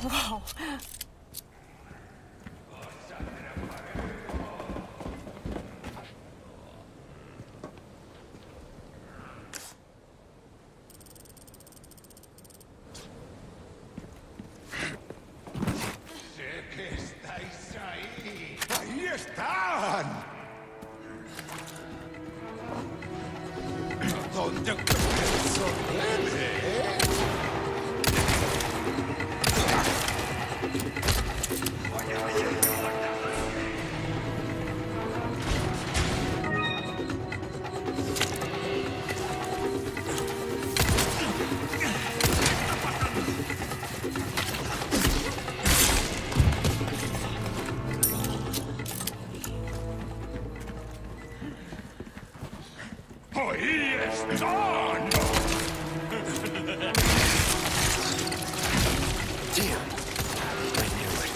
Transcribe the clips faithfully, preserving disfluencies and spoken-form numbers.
Whoa. Sé que estáis ahí. ¡Ahí están! ¿Dónde eso duele? ¡Ahí están! Damn. I knew it.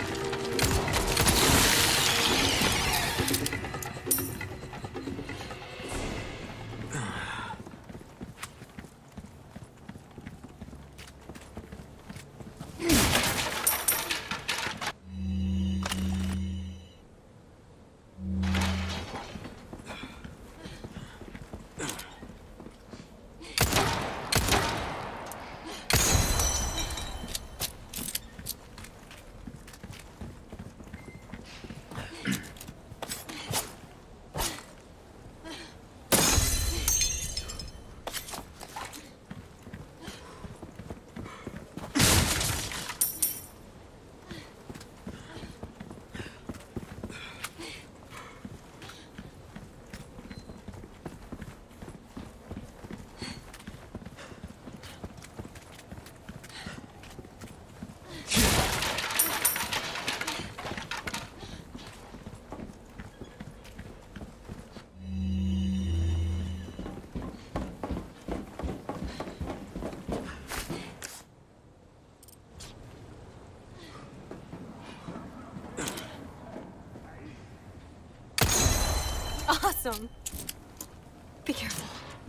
Awesome. Be careful.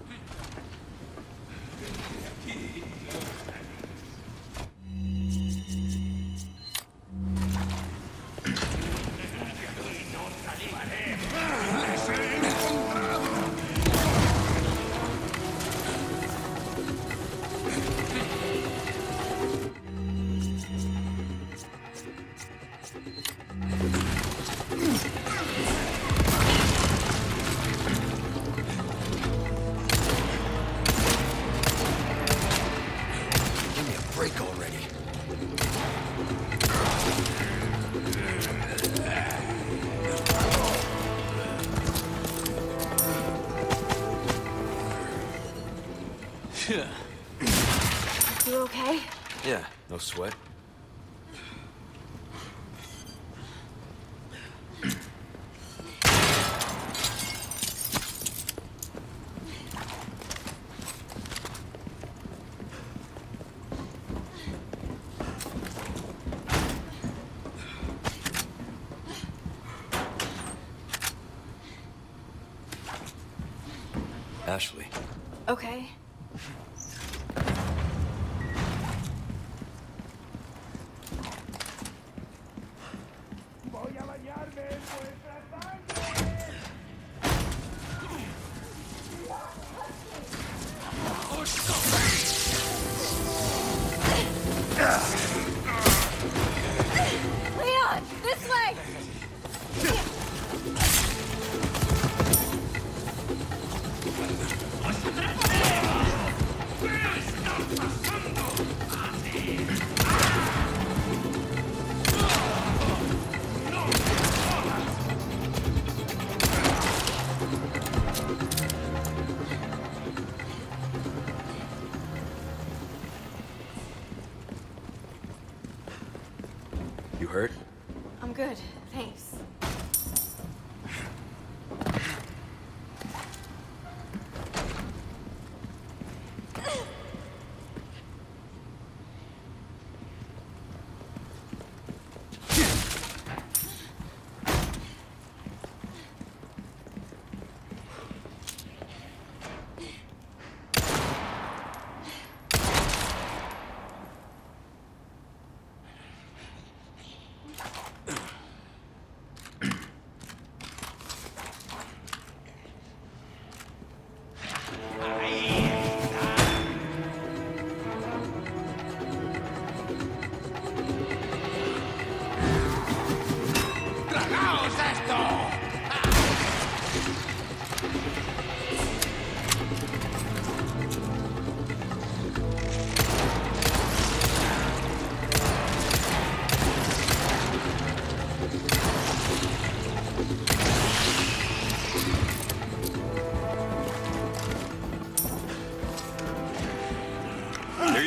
Break already. You okay? Yeah, no sweat. Ashley. Okay. Voy a bañarme en vuestra sangre. Leon, this way! You hurt? I'm good, thanks.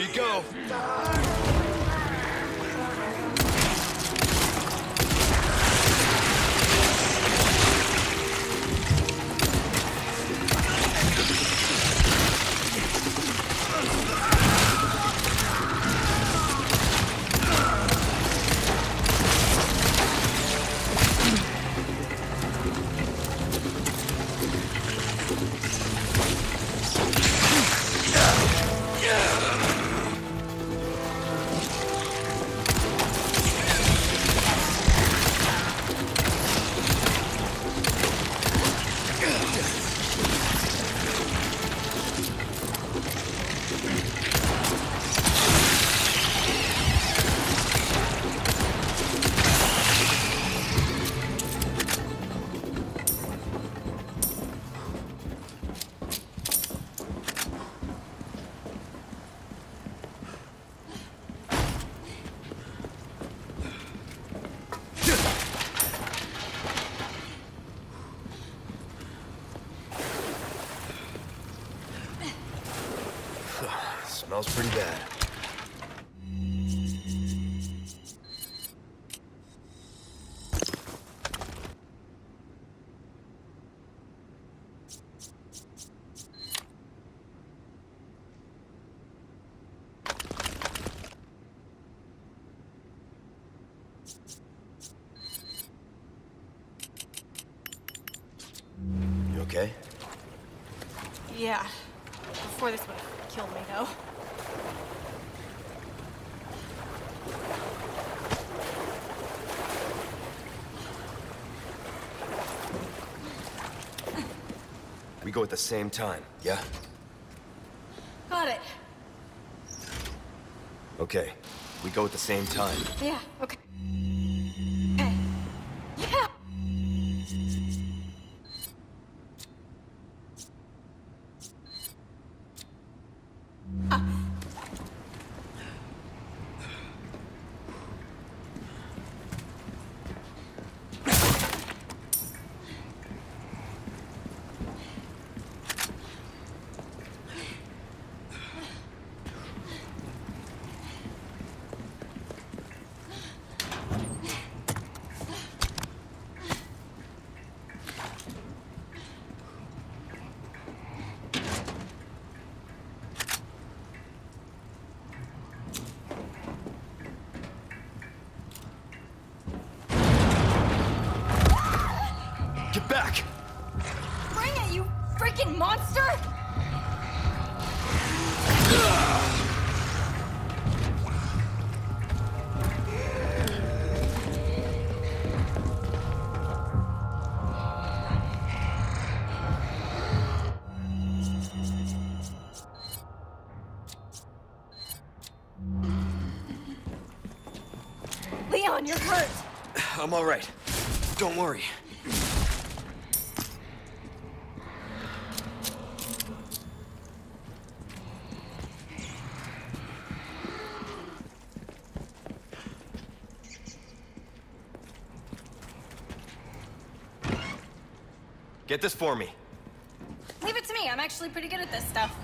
you go. Smells pretty bad. You okay? Yeah. Before this would have killed me, though. We go at the same time, yeah? Got it. Okay. We go at the same time. Yeah, okay. Okay. Yeah! Ah. Get back! Bring it, you freaking monster! Leon, you're hurt! I'm all right. Don't worry. Get this for me. Leave it to me, I'm actually pretty good at this stuff.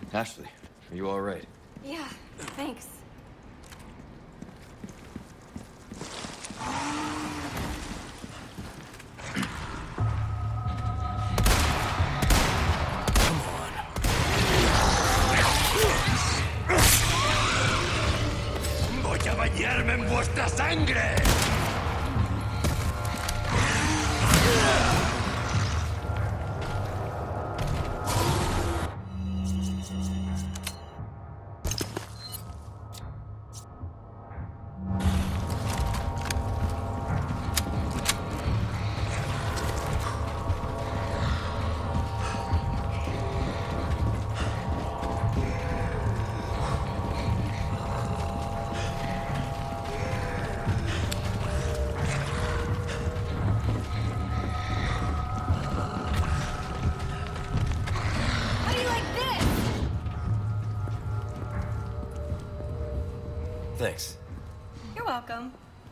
Ashley, are you all right? Yeah, thanks. ¡Voy a bañarme en vuestra sangre! How do you like this? Thanks. You're welcome.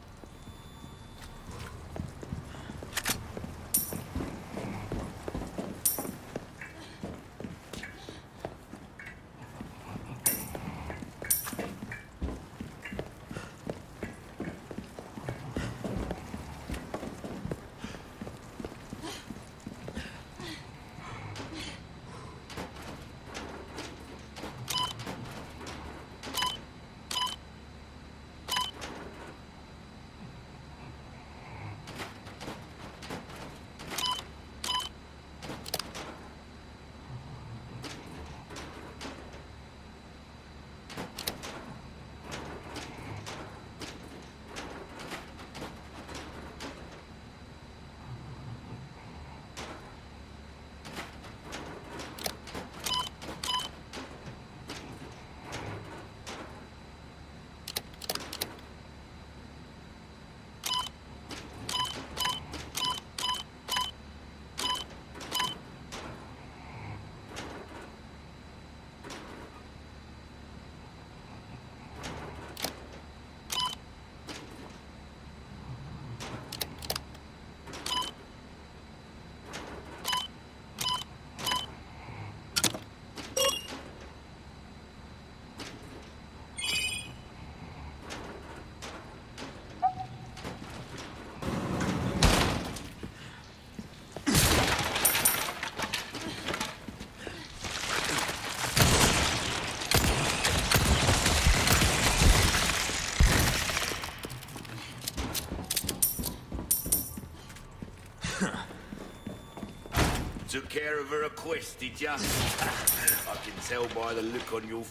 Took care of her request, did ya? I can tell by the look on your...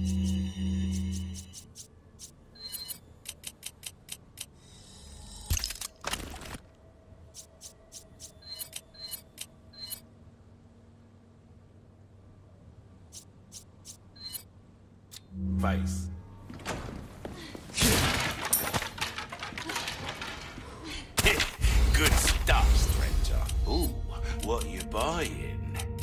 face. Good stuff, stranger. Ooh, what are you buying?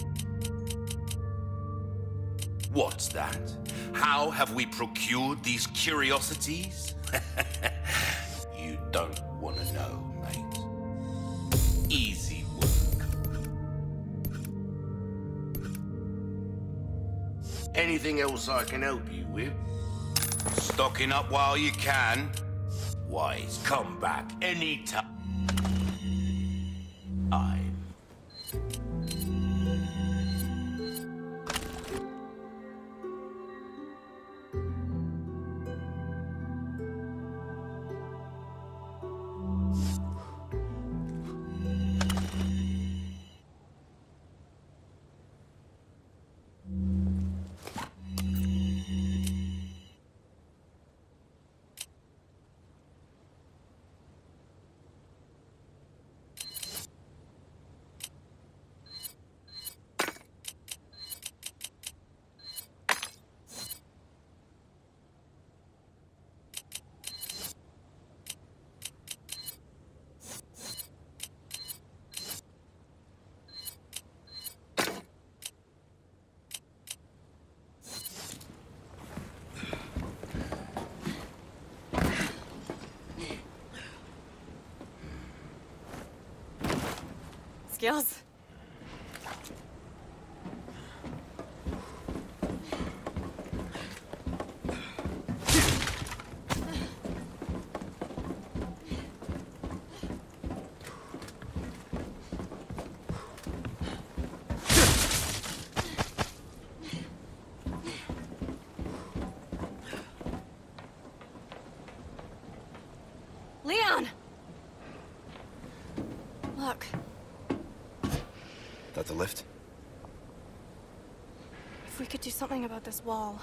What's that? How have we procured these curiosities? You don't want to know, mate. Easy work. Anything else I can help you with? Stocking up while you can? Wise, come back anytime. I. Skills. the lift? If we could do something about this wall.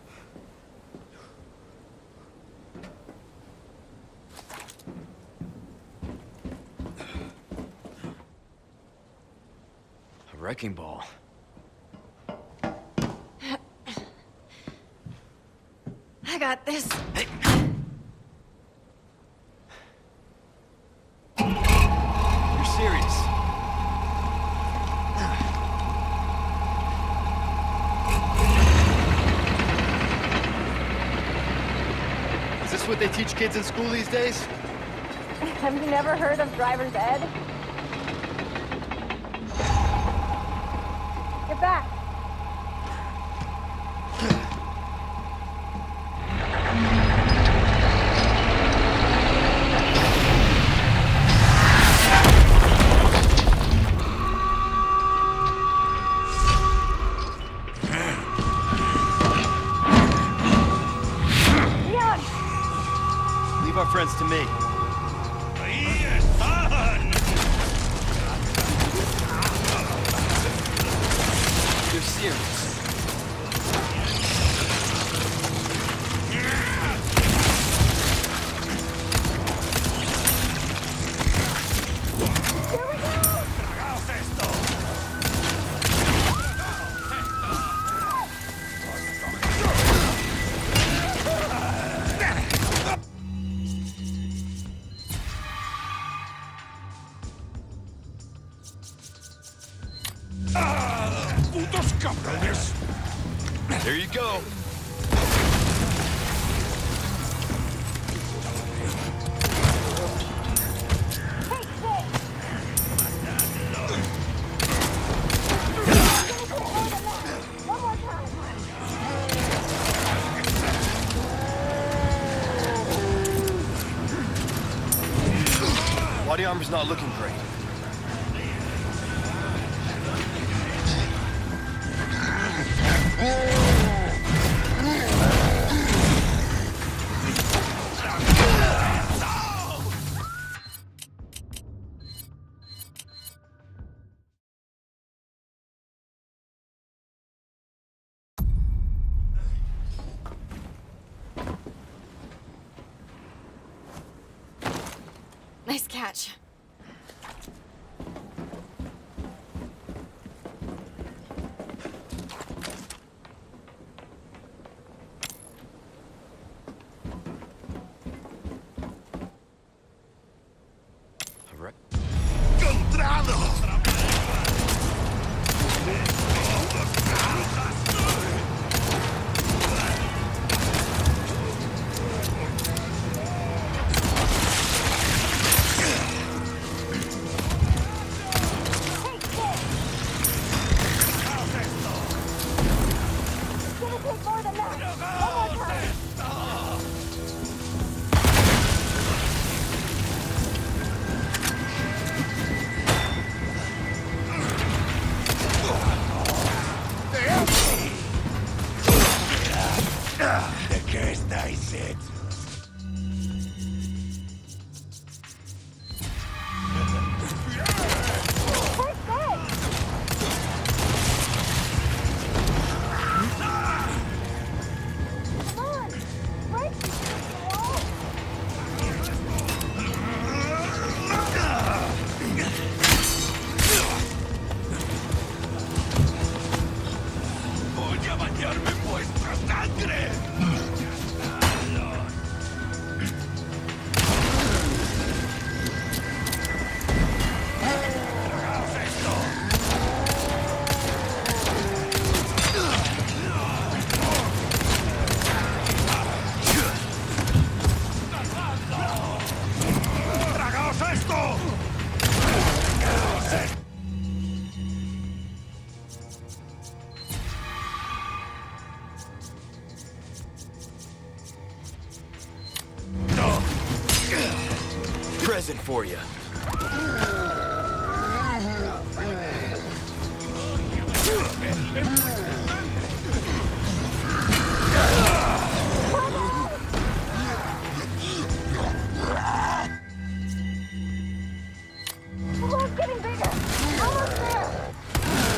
A wrecking ball. I got this. You're serious? Is this what they teach kids in school these days? Have you never heard of driver's ed? Get back! Leave our friends to me. You're serious? There you go. Body armor's not looking great. Nice catch. A wreck? ¿De qué estáis hechos? Voy a bañarme en vuestra sangre. ¡Tragaos esto! Present for you. Oh, it's getting bigger! Almost there!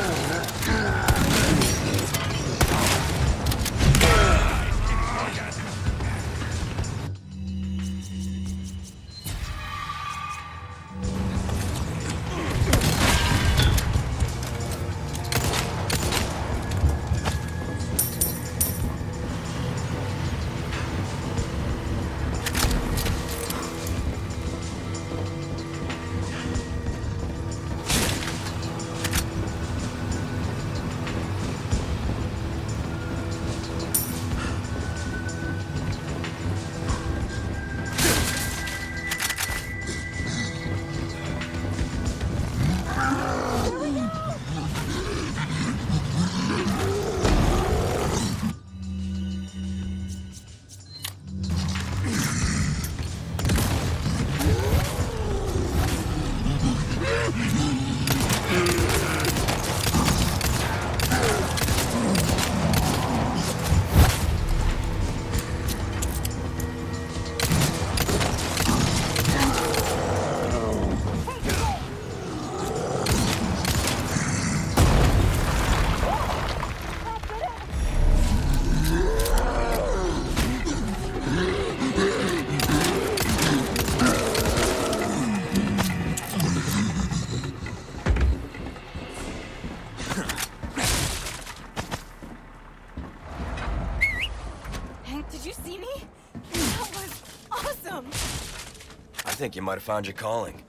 think you might have found your calling.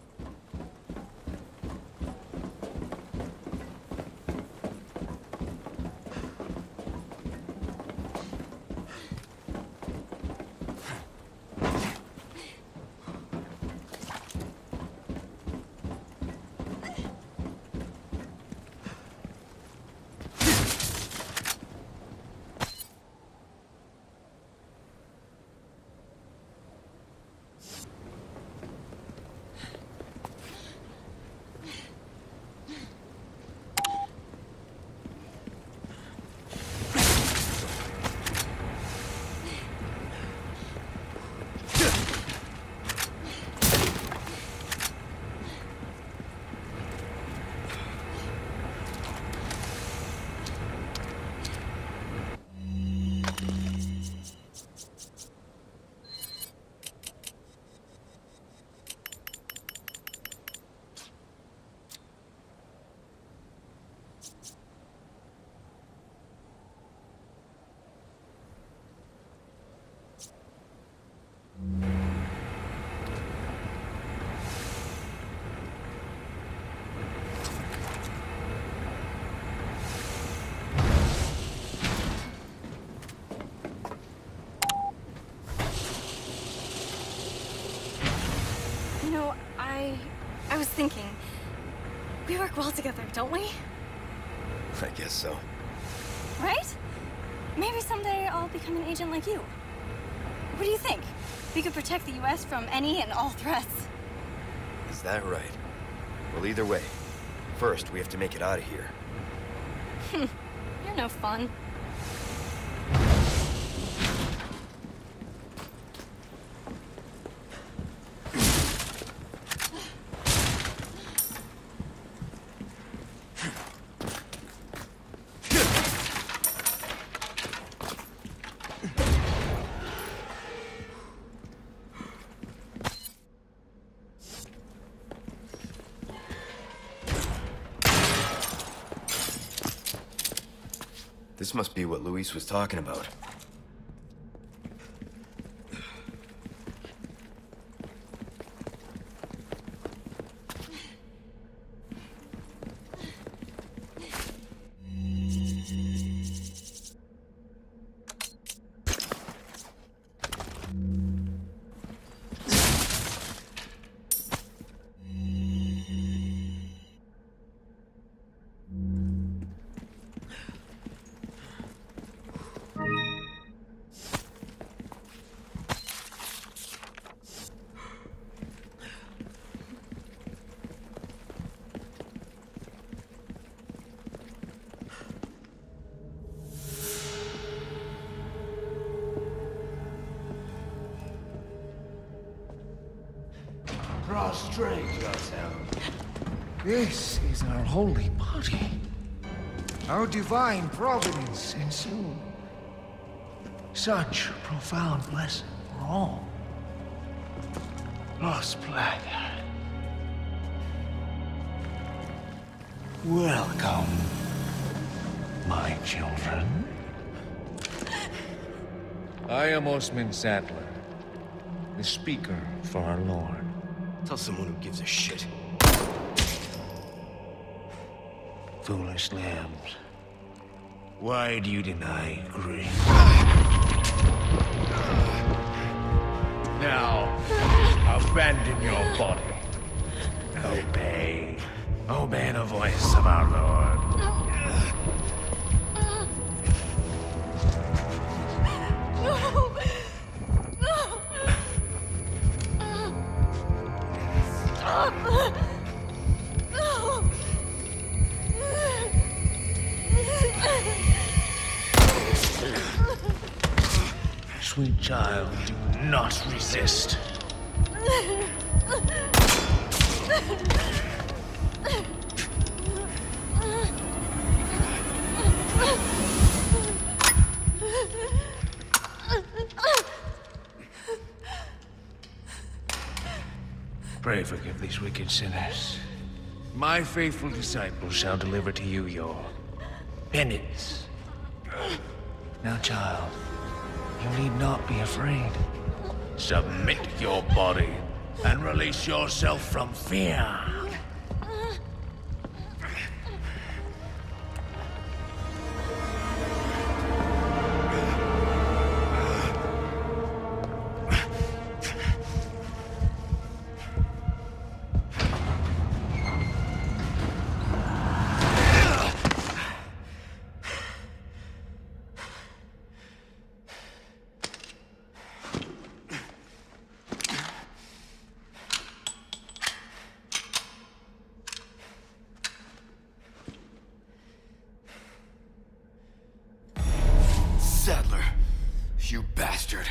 You know, I... I was thinking... We work well together, don't we? I guess so. Right? Maybe someday I'll become an agent like you. What do you think? We could protect the U S from any and all threats. Is that right? Well, either way. First, we have to make it out of here. You're no fun. This must be what Luis was talking about. Prostrate yourself. This is our holy body. Our divine providence ensued. Such profound blessing for all. Lost blood. Welcome, my children. I am Osman Saddler, the speaker for our Lord. Tell someone who gives a shit. Foolish lambs. Why do you deny grace? Now, abandon your body. Obey. Obey the voice of our Lord. Sweet child, do not resist. Pray forgive these wicked sinners. My faithful disciples shall deliver to you your penance. Now, child, you need not be afraid. Submit your body and release yourself from fear. Sadler, you bastard.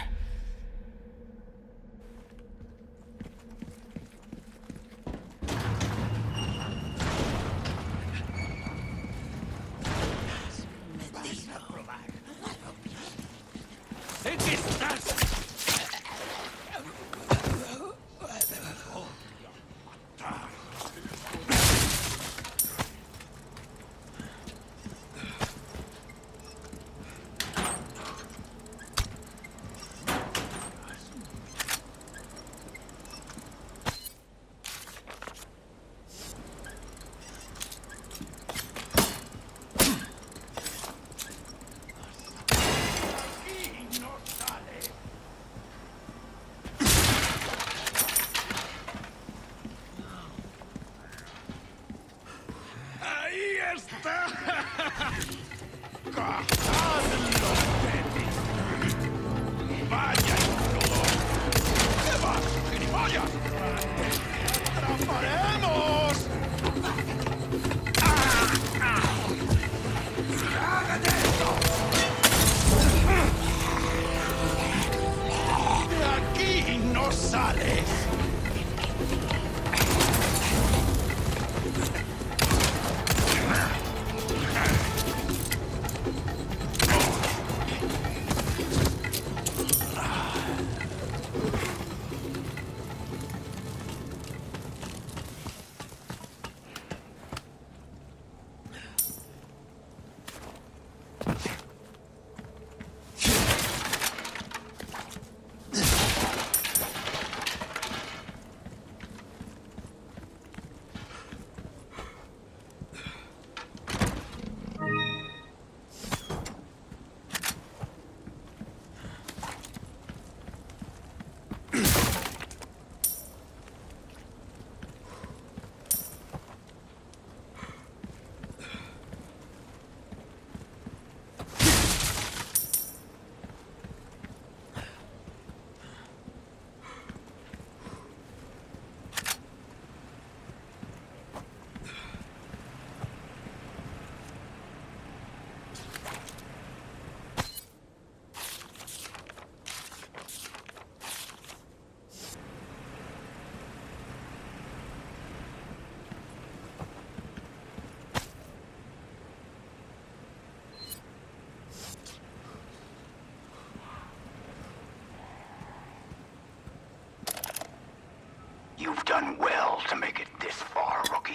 You've done well to make it this far, rookie.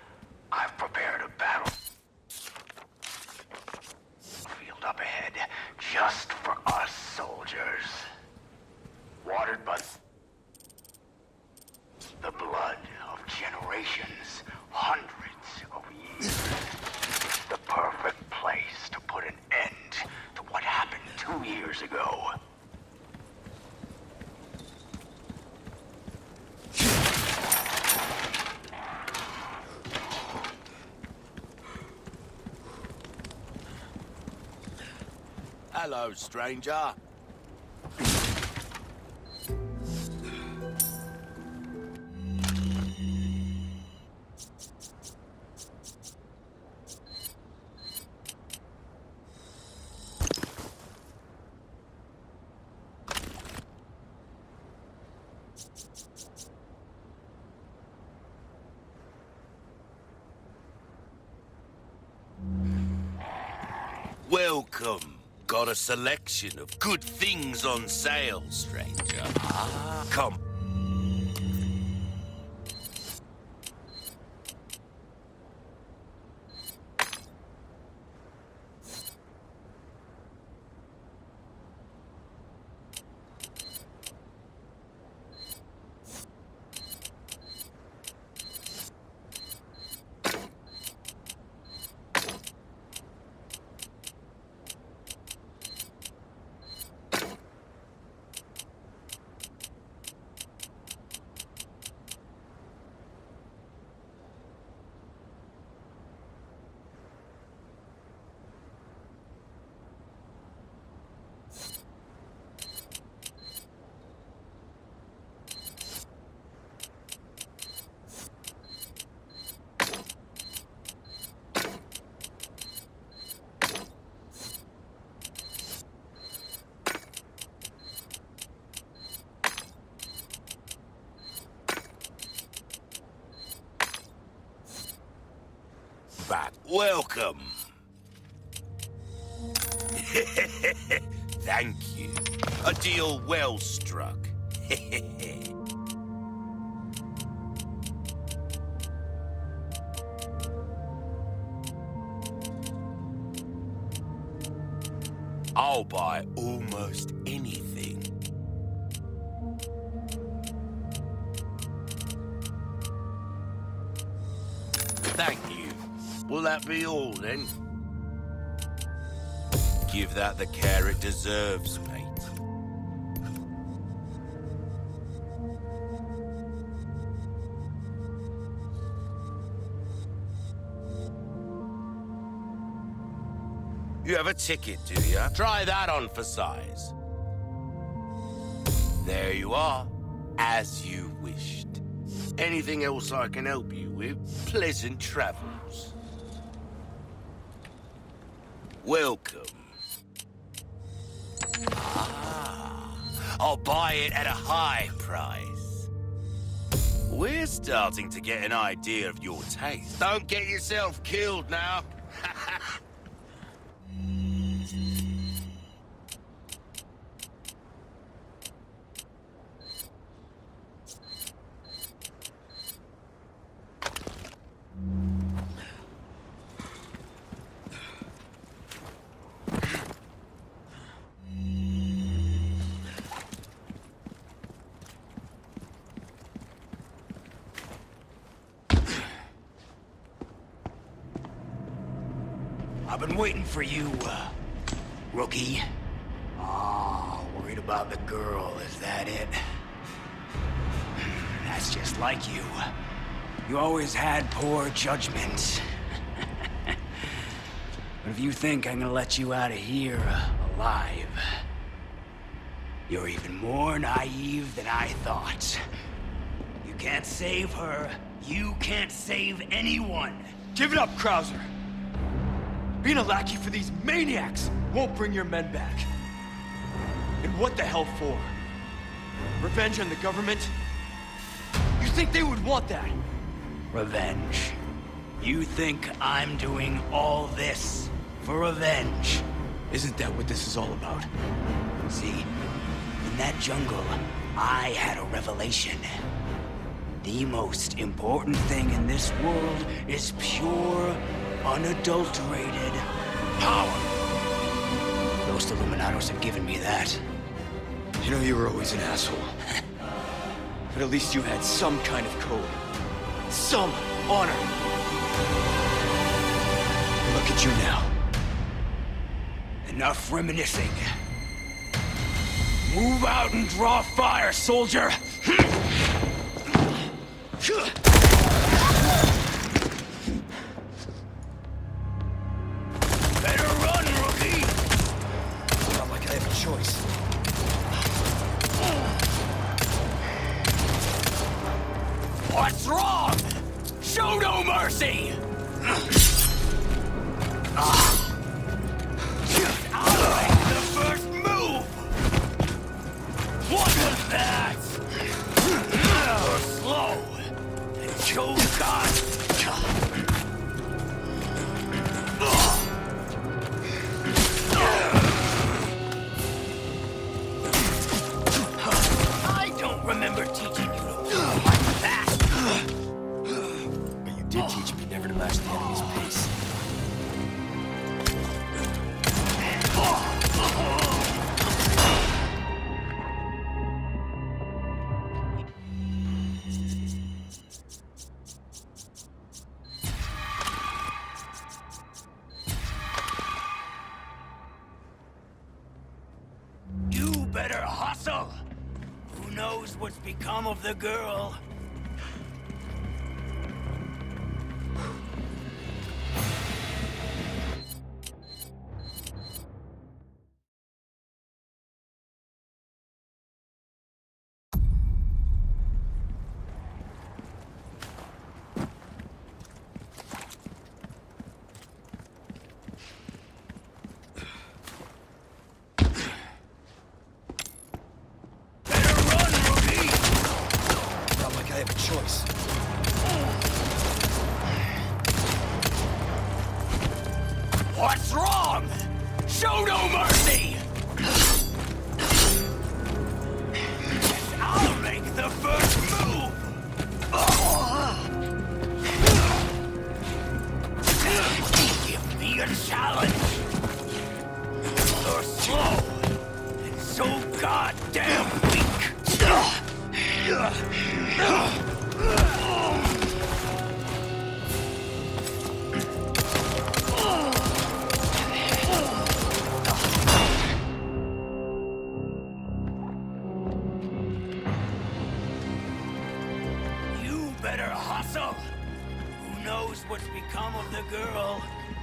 I've prepared a battle field up ahead just for us soldiers. Watered by the blood of generations, hundreds of years. It's the perfect place to put an end to what happened two years ago. Hello, stranger. Welcome. Got a selection of good things on sale, stranger. Ah, come. welcome. Thank you. A deal well struck. I'll buy almost anything. Thank you. Will that be all, then? Give that the care it deserves, mate. You have a ticket, do you? Try that on for size. There you are, as you wished. Anything else I can help you with? Pleasant travels. Welcome. Ah, I'll buy it at a high price. We're starting to get an idea of your taste. Don't get yourself killed now. I've been waiting for you, uh, rookie. Oh, worried about the girl, is that it? That's just like you. You always had poor judgment. But if you think I'm gonna let you out of here uh, alive, you're even more naive than I thought. You can't save her. You can't save anyone. Give it up, Krauser. Being a lackey for these maniacs won't bring your men back. And what the hell for? Revenge on the government? You think they would want that? Revenge. You think I'm doing all this for revenge? Isn't that what this is all about? See, in that jungle, I had a revelation. The most important thing in this world is pure, unadulterated power. Those Illuminados have given me that. You know, you were always an asshole. But at least you had some kind of code. Some honor. Look at you now. Enough reminiscing. Move out and draw fire, soldier! Better run, rookie! It's not like I have a choice. What's wrong? Show no mercy! Ah. Out of the way, the first move! What was that? You're slow. And chose God. I don't remember teaching you to move like that. But you did teach me never to match the enemy's pace. You better hustle. Who knows what's become of the girl? Show no mercy! I'll make the first move! Give me a challenge! You're slow and so goddamn weak! You better hustle! Who knows what's become of the girl?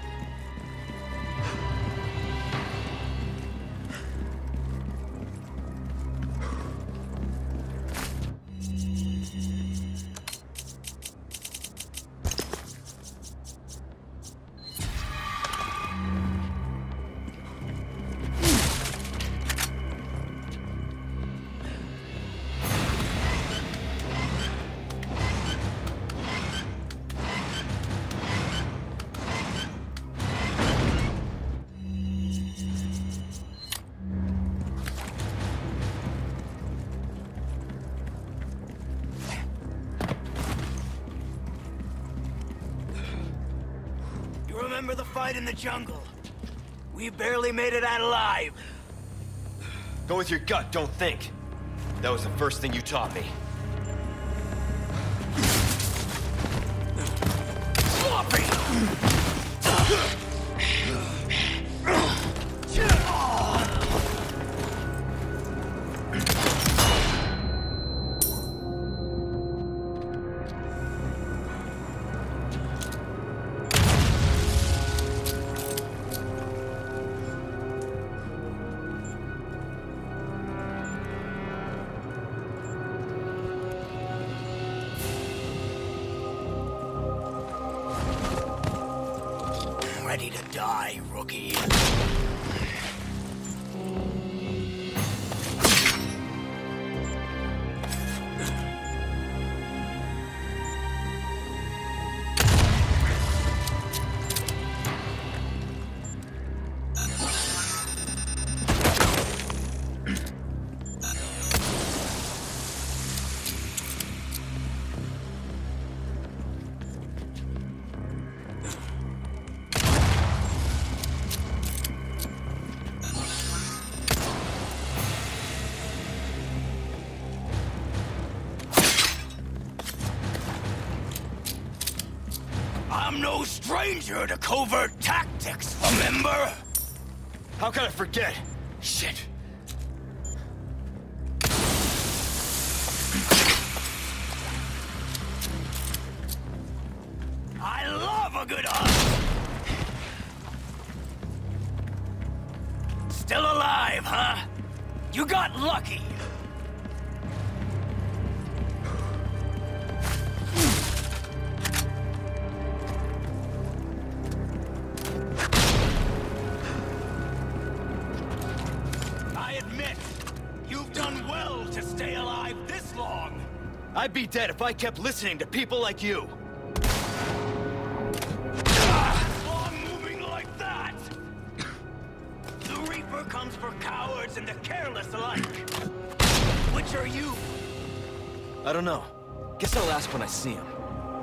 Remember the fight in the jungle? We barely made it out alive. Go with your gut, don't think. That was the first thing you taught me. Sloppy! Ready to die, rookie. I'm no stranger to covert tactics, remember? How can I forget? Shit. I love a good hunt! Still alive, huh? You got lucky! I'd be dead if I kept listening to people like you. Long moving like that! The Reaper comes for cowards and the careless alike. Which are you? I don't know. Guess I'll ask when I see him.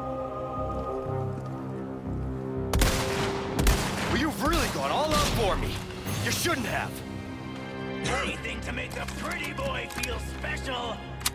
Well, you've really gone all out for me. You shouldn't have. Anything to make a pretty boy feel special.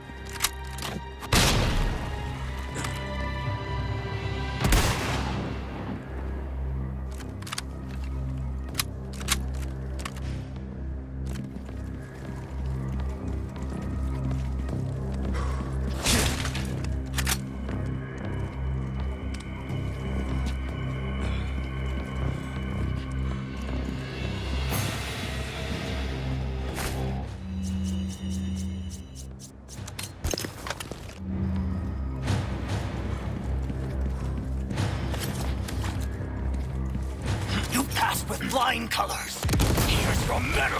With flying colors. Here's your medal.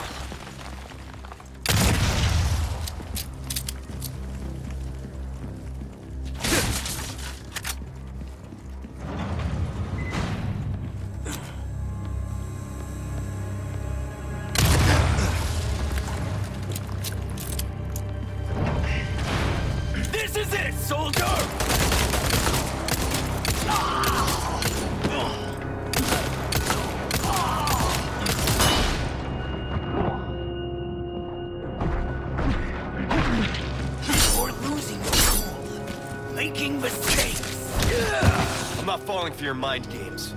not falling for your mind games.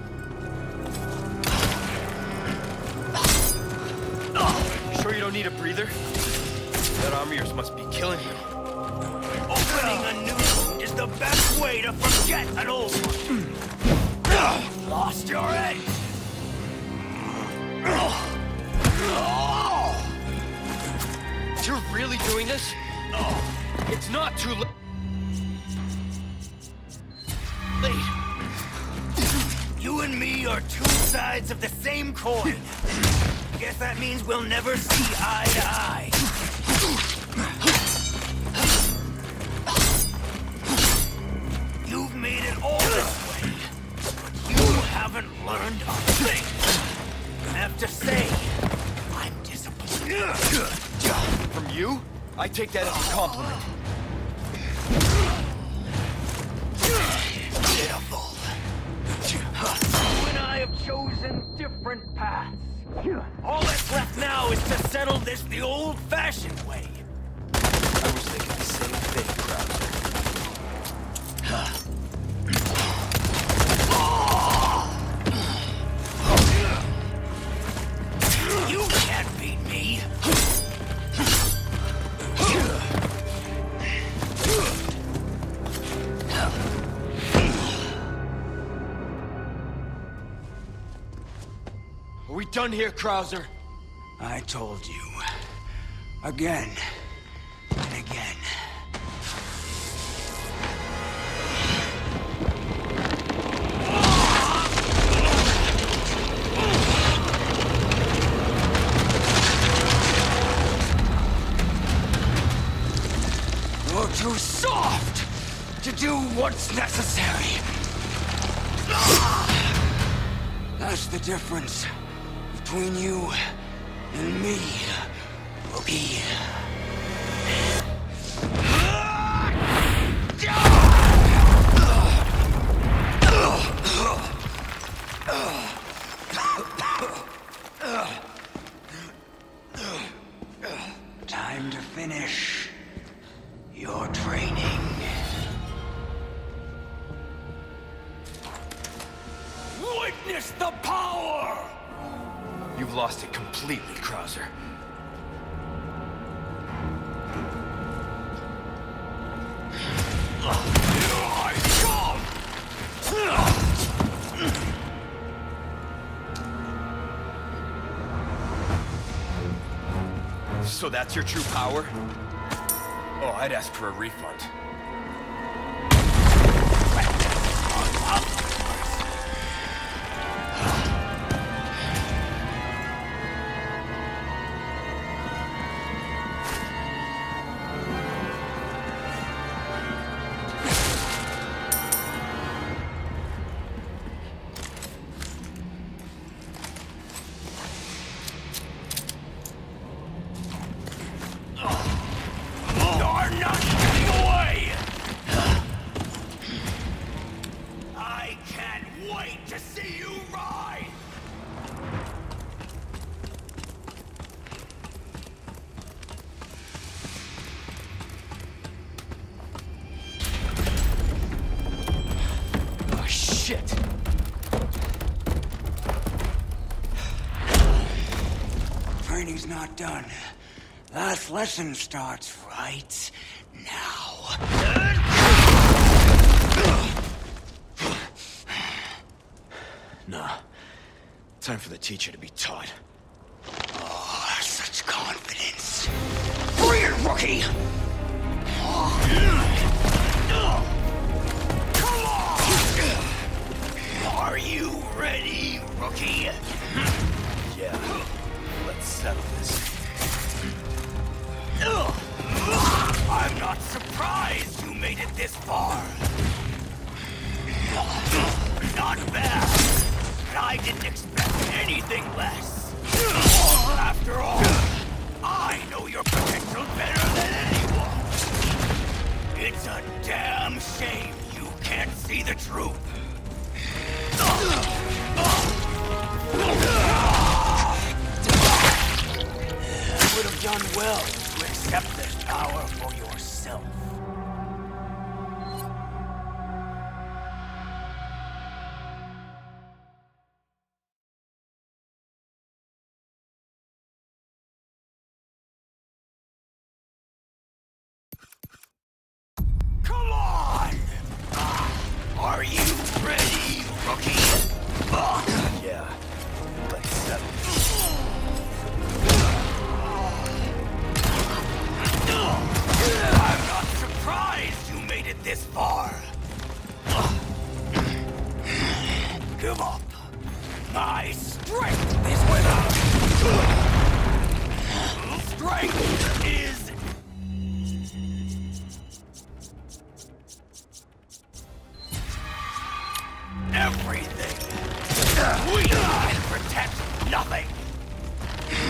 You sure you don't need a breather? That arm of yours must be killing you. Opening a new wound is the best way to forget an old one. Lost your edge. You're really doing this? It's not too late. You and me are two sides of the same coin. Guess that means we'll never see eye to eye. You've made it all this way, but you haven't learned a thing. I have to say, I'm disappointed. From you? I take that as a compliment. Pitiful. You and I have chosen different paths. All that's left now is to settle this the old-fashioned way. I was thinking the same thing, Krauser. You can't beat me. Are we done here, Krauser? I told you. Again. And again. You're too soft to do what's necessary. That's the difference between you and me, Rookie. Time to finish your training. Witness the power! You've lost it completely, Krauser. So that's your true power? Oh, I'd ask for a refund. Training's not done. Last lesson starts right now. Nah. Time for the teacher to be taught. Oh, such confidence. Bring it, Rookie! Come on! Are you ready, Rookie? Yeah. Let's settle this. I'm not surprised you made it this far. Not bad. But I didn't expect anything less. After all, I know your potential better than anyone. It's a damn shame you can't see the truth. You would have done well to accept this power for yourself.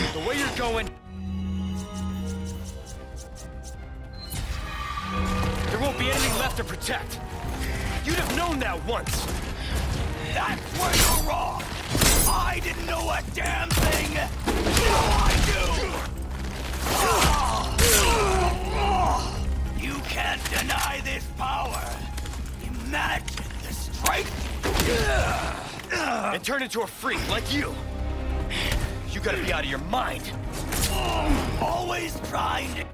The way you're going... there won't be anything left to protect. You'd have known that once. That's where you're wrong. I didn't know a damn thing. Now I do. You can't deny this power. Imagine the strength. And turn into a freak like you. You gotta be out of your mind. Always trying to...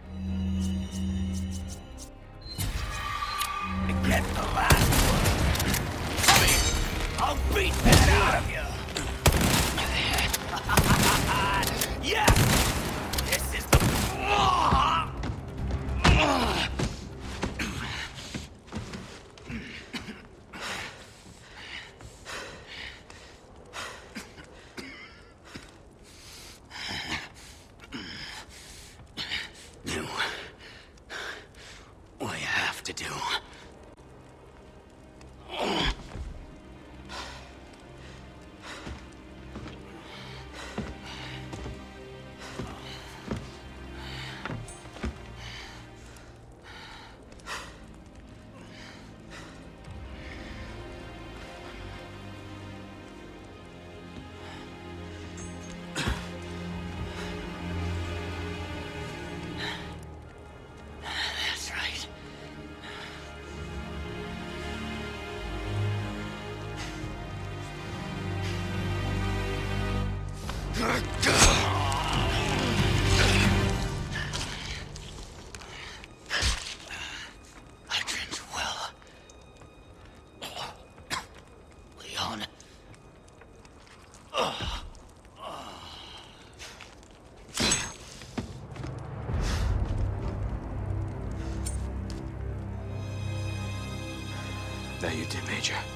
to get the last one. I'll beat that out of you! Yes! This is the... Do what you have to do. That's right. I dreamed well. Leon. That you did, Major.